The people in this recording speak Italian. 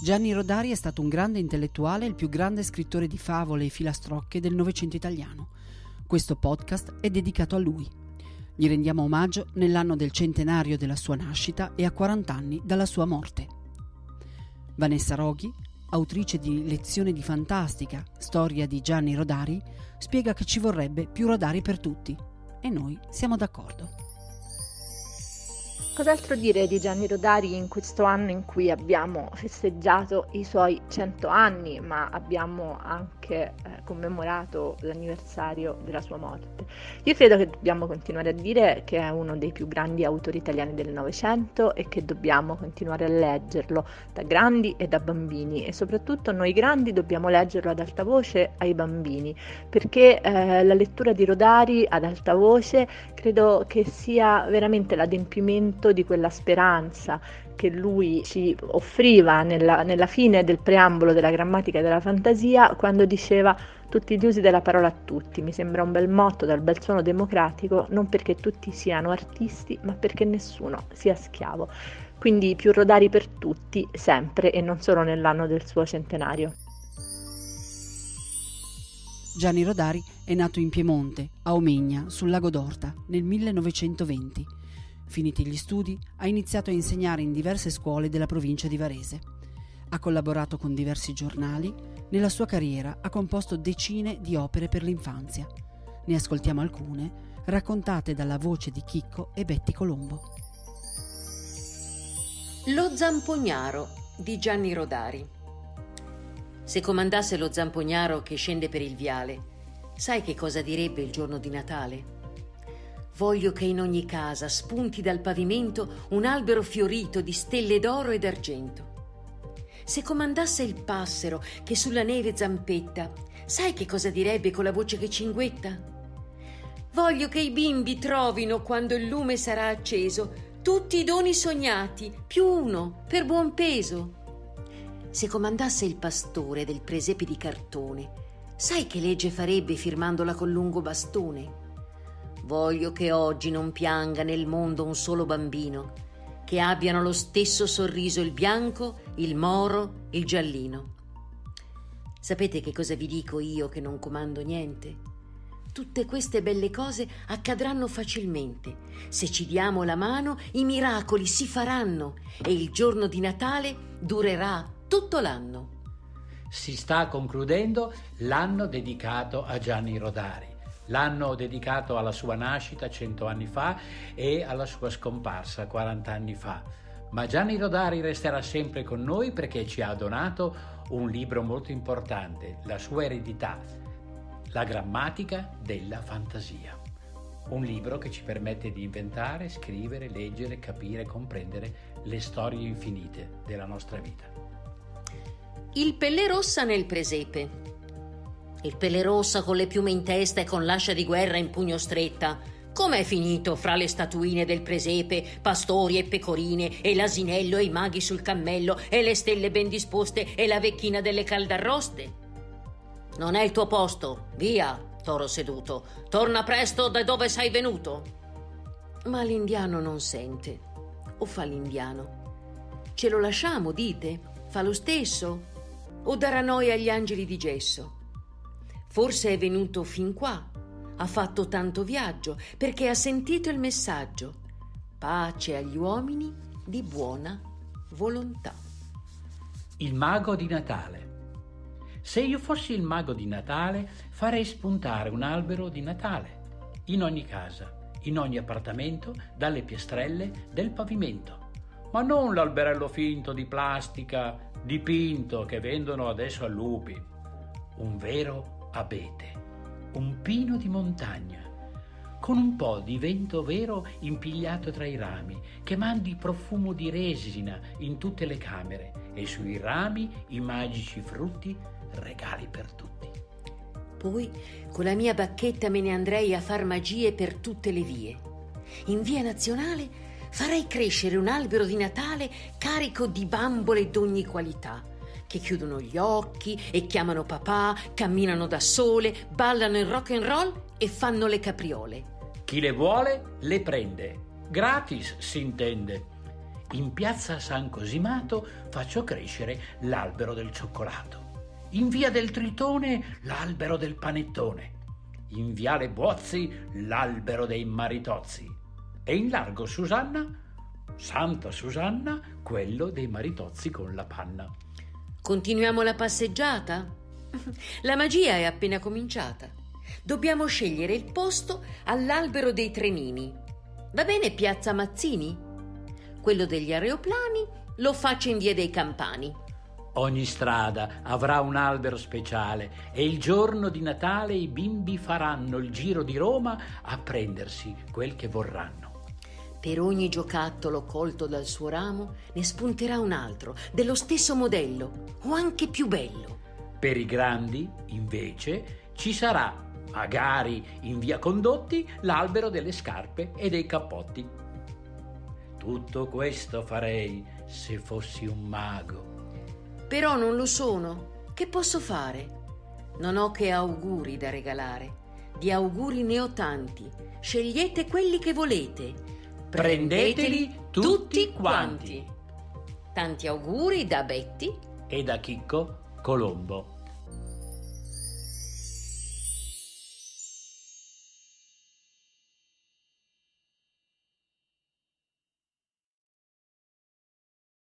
Gianni Rodari è stato un grande intellettuale e il più grande scrittore di favole e filastrocche del Novecento italiano. Questo podcast è dedicato a lui. Gli rendiamo omaggio nell'anno del centenario della sua nascita e a 40 anni dalla sua morte. Vanessa Roghi, autrice di Lezione di fantastica, storia di Gianni Rodari, spiega che ci vorrebbe più Rodari per tutti. E noi siamo d'accordo. Cos'altro dire di Gianni Rodari in questo anno in cui abbiamo festeggiato i suoi 100 anni, ma abbiamo anche commemorato l'anniversario della sua morte? Io credo che dobbiamo continuare a dire che è uno dei più grandi autori italiani del Novecento e che dobbiamo continuare a leggerlo da grandi e da bambini, e soprattutto noi grandi dobbiamo leggerlo ad alta voce ai bambini, perché la lettura di Rodari ad alta voce credo che sia veramente l'adempimento di quella speranza che lui ci offriva nella fine del preambolo della grammatica della fantasia, quando diceva: tutti gli usi della parola a tutti. Mi sembra un bel motto dal bel suono democratico, non perché tutti siano artisti, ma perché nessuno sia schiavo. Quindi più Rodari per tutti, sempre, e non solo nell'anno del suo centenario. Gianni Rodari è nato in Piemonte, a Omegna, sul lago d'Orta, nel 1920. Finiti gli studi, ha iniziato a insegnare in diverse scuole della provincia di Varese. Ha collaborato con diversi giornali. Nella sua carriera ha composto decine di opere per l'infanzia. Ne ascoltiamo alcune, raccontate dalla voce di Chicco e Betty Colombo. Lo Zampognaro di Gianni Rodari. Se comandasse lo Zampognaro che scende per il viale, sai che cosa direbbe il giorno di Natale? Voglio che in ogni casa spunti dal pavimento un albero fiorito di stelle d'oro e d'argento. Se comandasse il passero che sulla neve zampetta, sai che cosa direbbe con la voce che cinguetta? Voglio che i bimbi trovino, quando il lume sarà acceso, tutti i doni sognati, più uno, per buon peso. Se comandasse il pastore del presepe di cartone, sai che legge farebbe firmandola col lungo bastone? Voglio che oggi non pianga nel mondo un solo bambino, che abbiano lo stesso sorriso il bianco, il moro, il giallino. Sapete che cosa vi dico io che non comando niente? Tutte queste belle cose accadranno facilmente. Se ci diamo la mano, i miracoli si faranno e il giorno di Natale durerà tutto l'anno. Si sta concludendo l'anno dedicato a Gianni Rodari. L'anno dedicato alla sua nascita 100 anni fa e alla sua scomparsa 40 anni fa. Ma Gianni Rodari resterà sempre con noi perché ci ha donato un libro molto importante, la sua eredità, La grammatica della fantasia. Un libro che ci permette di inventare, scrivere, leggere, capire, comprendere le storie infinite della nostra vita. Il Pellerossa nel presepe. Il Pellerossa con le piume in testa e con l'ascia di guerra in pugno stretta, com'è finito fra le statuine del presepe, pastori e pecorine, e l'asinello e i maghi sul cammello, e le stelle ben disposte, e la vecchina delle caldarroste? Non è il tuo posto, via, toro seduto, torna presto da dove sei venuto. Ma l'indiano non sente, o fa l'indiano? Ce lo lasciamo, dite? Fa lo stesso? O darà noia agli angeli di gesso? Forse è venuto fin qua, ha fatto tanto viaggio, perché ha sentito il messaggio: pace agli uomini di buona volontà. Il mago di Natale. Se io fossi il mago di Natale, farei spuntare un albero di Natale in ogni casa, in ogni appartamento, dalle piastrelle del pavimento. Ma non l'alberello finto di plastica, dipinto, che vendono adesso a Lupi. Un vero abete, un pino di montagna, con un po' di vento vero impigliato tra i rami, che mandi profumo di resina in tutte le camere, e sui rami i magici frutti, regali per tutti. Poi con la mia bacchetta me ne andrei a far magie per tutte le vie. In via Nazionale farei crescere un albero di Natale carico di bambole d'ogni qualità, che chiudono gli occhi e chiamano papà, camminano da sole, ballano il rock and roll e fanno le capriole. Chi le vuole le prende, gratis si intende. In piazza San Cosimato faccio crescere l'albero del cioccolato. In via del Tritone l'albero del panettone. In viale Buozzi l'albero dei maritozzi. E in largo Susanna, Santa Susanna, quello dei maritozzi con la panna. Continuiamo la passeggiata? La magia è appena cominciata. Dobbiamo scegliere il posto all'albero dei trenini. Va bene piazza Mazzini? Quello degli aeroplani lo faccio in via dei Campani. Ogni strada avrà un albero speciale e il giorno di Natale i bimbi faranno il giro di Roma a prendersi quel che vorranno. Per ogni giocattolo colto dal suo ramo ne spunterà un altro, dello stesso modello o anche più bello. Per i grandi, invece, ci sarà, magari in via Condotti, l'albero delle scarpe e dei cappotti. Tutto questo farei se fossi un mago. Però non lo sono. Che posso fare? Non ho che auguri da regalare. Di auguri ne ho tanti. Scegliete quelli che volete. Prendeteli tutti quanti. Tanti auguri da Betty e da Chicco Colombo.